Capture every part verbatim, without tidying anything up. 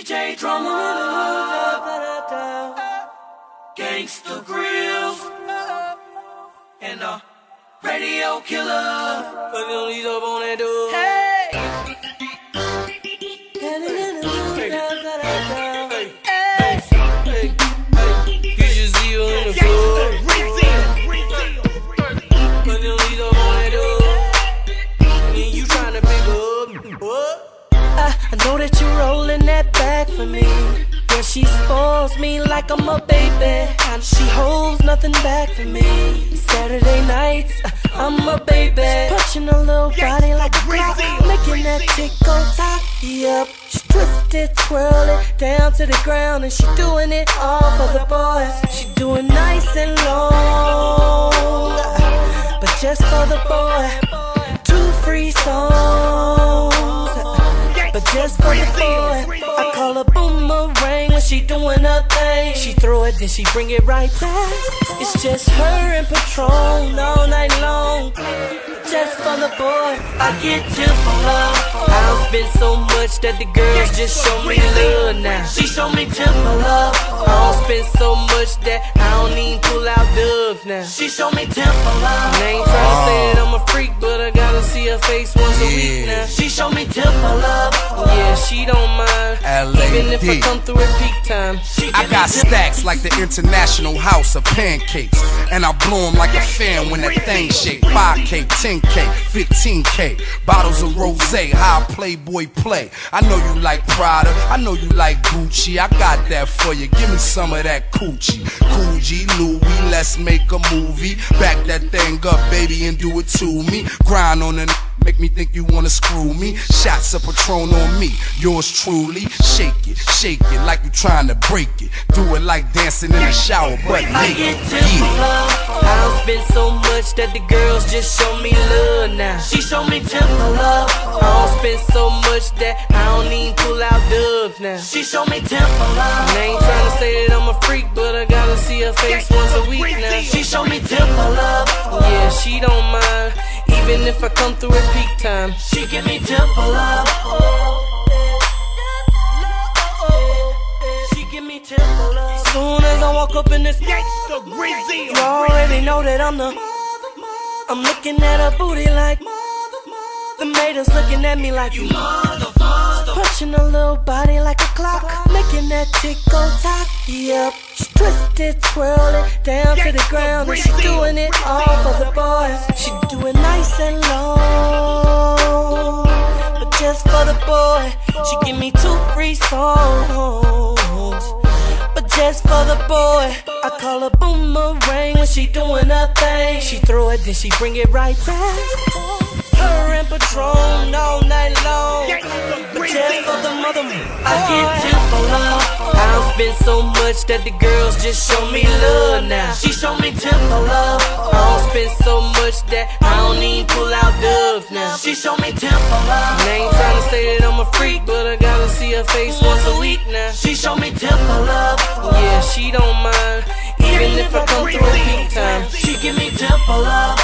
D J Drummer, Gangsta Grills, and the Radio Killer. Put them leads up on that dude. Hey! Hey! Hey! Hey! Hey! You just see you in the club. Put them leads up on that dude. And then you tryna pick up. What? I, I know that you're rolling that back for me. Yeah, she spoils me like I'm a baby, and she holds nothing back for me. Saturday nights, uh, I'm a baby, punching a little body like a clock, making that tick go top. Yep, she twist it, twirl it down to the ground, and she doing it all for the boys. She doing nice and long, but just for the boy. Two free songs, but just for the boy. I call her boomerang when she doing her thing. She throw it, then she bring it right back. It's just her and Patron all night long. Just for the boy, I get tip for love. I don't spend so much that the girls just show me love now. She show me tip for love. I don't spend so much that I don't even pull out dubs now. She show me tip for love. I ain't tryna say that I'm a freak, but I gotta see her face once a week now. She show me tip for love. Yeah, she don't mind, even if I come through at peak time. I got stacks like the International House of Pancakes, and I blow them like a fan when that thing shake. five K, ten K, fifteen K, bottles of rosé, how Playboy play. I know you like Prada, I know you like Gucci. I got that for you, give me some of that coochie. Coogee, Louis, let's make a movie. Back that thing up, baby, and do it to me. Grind on the make me think you wanna screw me. Shots of Patron on me, yours truly. Shake it, shake it like you trying to break it. Do it like dancing in the shower, but I get tip for love. I don't spend so much that the girls just show me love now. She show me tip for love. I don't spend so much that I don't even pull out dubs now. She show me tip for love. I ain't tryna say that I'm a freak, but I gotta see her face once a week now. She show me tip for love. Yeah, she don't mind, even if I come through at peak time. She give me tip for love. She give me tip for love. Soon as I walk up in this, you already know that I'm the. I'm looking at her booty like the maidens looking at me like you motherfucker. Punching a little body like a clock, making that tick go top. Yep, she twist it, twirl it down to the ground, and she doing it all for the boys. She doing nice and long, but just for the boy. She give me two free songs, but just for the boy. I call her boomerang when she doing her thing. She throw it, then she bring it right back. Her and Patron all night long, but just for the mother, I get tip for love. I don't spend so much that the girls just show me love now. She show me tip for love. I don't spend so much that I don't even pull out dubs now. She show me tip for love. I ain't tryna say that I'm a freak, but I gotta see her face once a week now. She show me tip for love. Yeah, she don't mind, even if I come through at peak time. She give me tip for love.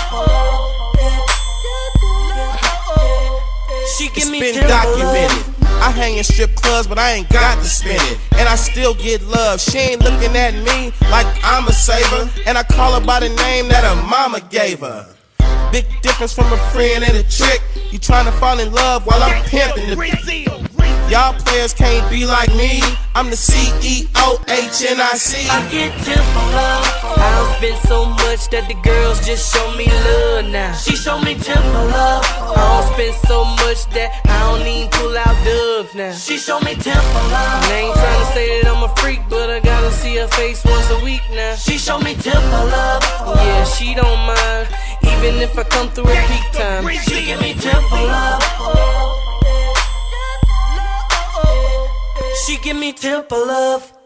She give me it's been documented. I hang in strip clubs, but I ain't got to spend it. And I still get love. She ain't looking at me like I'm a saver. And I call her by the name that her mama gave her. Big difference from a friend and a chick. You tryna fall in love while I'm pimping the. Y'all players can't be like me. I'm the C E O H N I C. I get tip for love. I don't spend so much that the girls just show me love now. She show me tip for love. I don't spend so much that I don't even pull out dubs now. She show me tip for love. I ain't tryna say that I'm a freak, but I gotta see her face once a week now. She show me tip for love. Yeah, she don't mind, even if I come through at peak time. She give me tip for love. She give me tip for love.